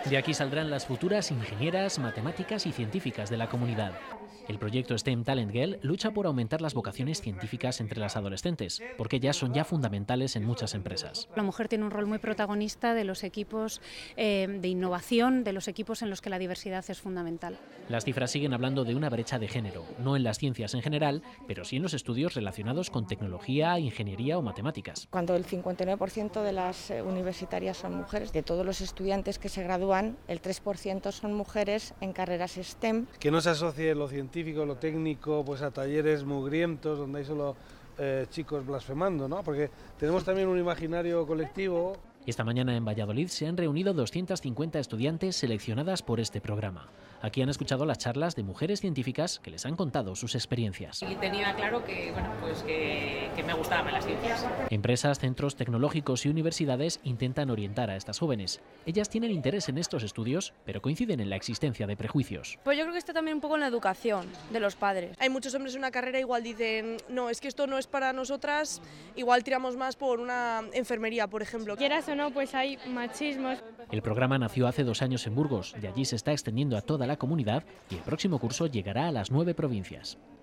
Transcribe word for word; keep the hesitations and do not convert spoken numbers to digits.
De aquí saldrán las futuras ingenieras, matemáticas y científicas de la comunidad. El proyecto STEM Talent Girl lucha por aumentar las vocaciones científicas entre las adolescentes, porque ellas son ya fundamentales en muchas empresas. La mujer tiene un rol muy protagonista de los equipos eh, de innovación, de los equipos en los que la diversidad es fundamental. Las cifras siguen hablando de una brecha de género, no en las ciencias en general, pero sí en los estudios relacionados con tecnología, ingeniería o matemáticas. Cuando el cincuenta y nueve por ciento de las universitarias son mujeres, de todos los estudiantes que se gradúan, el tres por ciento son mujeres en carreras STEM. Que no se asocie lo científico, lo técnico, pues a talleres mugrientos donde hay solo eh, chicos blasfemando, ¿no? Porque tenemos también un imaginario colectivo. Esta mañana en Valladolid se han reunido doscientas cincuenta estudiantes seleccionadas por este programa. Aquí han escuchado las charlas de mujeres científicas que les han contado sus experiencias. Y tenía claro que, bueno, pues que, que me gustaban las ciencias. Empresas, centros tecnológicos y universidades intentan orientar a estas jóvenes. Ellas tienen interés en estos estudios, pero coinciden en la existencia de prejuicios. Pues yo creo que está también un poco en la educación de los padres. Hay muchos hombres en una carrera igual dicen, no, es que esto no es para nosotras, igual tiramos más por una enfermería, por ejemplo. Quieras o no, pues hay machismos. El programa nació hace dos años en Burgos, de allí se está extendiendo a toda la comunidad y el próximo curso llegará a las nueve provincias.